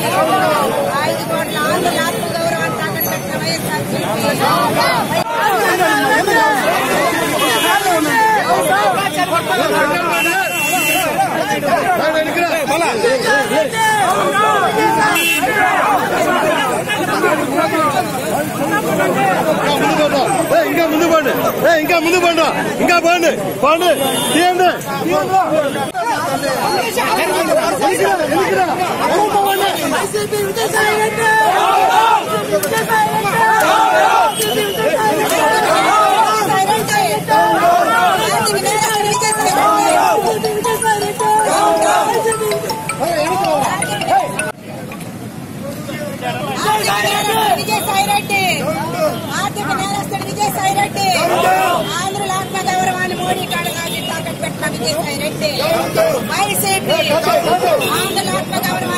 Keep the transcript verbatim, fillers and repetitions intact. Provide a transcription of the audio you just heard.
ఐదు కోట్ల ఆంధ్రుల ఆత్మ గౌరవాన్ని తాకట్టు పెట్టిన వైఎస్ఆర్సీపీ ఇంకా ముందు పండి ఇంకా ముందు పండు ఇంకా పండి పండి తీయండి విజయసాయిరెడ్డి ఆర్థిక నేరస్తుడు విజయసాయిరెడ్డి ఆంధ్రుల ఆత్మ గౌరవాన్ని మోడీ కాడగా తాకట్టు పెట్టిన విజయసాయిరెడ్డి వైసీపీ ఆంధ్రుల ఆత్మ గౌరవం